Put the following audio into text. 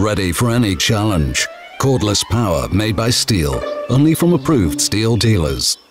ready for any challenge. Cordless power made by Stihl, only from approved Stihl dealers.